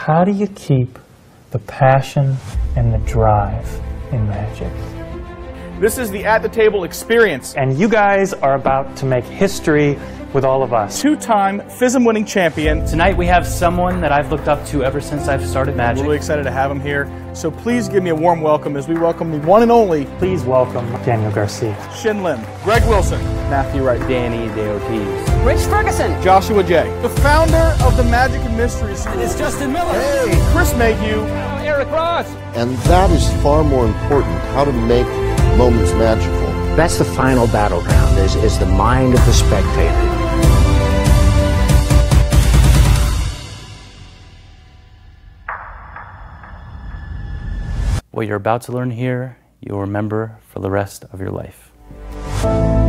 how do you keep the passion and the drive in magic? This is the At the Table experience. And you guys are about to make history with all of us. Two-time FISM-winning champion. Tonight we have someone that I've looked up to ever since I've started I'm Magic. really excited to have him here. So please give me a warm welcome as we welcome the one and only Please welcome Daniel Garcia. Shin Lim, Greg Wilson, Matthew Wright, Danny Deortiz. Rich Ferguson. Joshua J. The founder of the Magic and Mystery School. It's Justin Miller. Hey, Chris Mayhew. Eric Ross. And that is far more important, how to make moments magical. That's the final battleground, is the mind of the spectator. What you're about to learn here, you'll remember for the rest of your life.